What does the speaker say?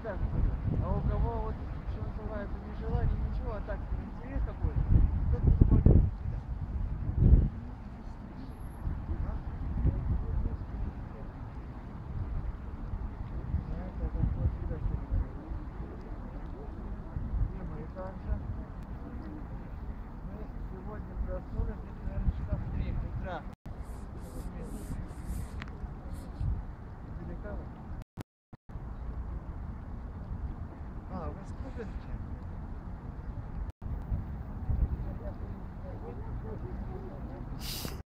так будет. А у кого вот, что называется, не желание, ничего, а так интерес какой-то, тот буду благодарить всегда. Также мы сегодня проснулись где-то, наверное, часов в 3 утра. Далеко? А, вы сколько?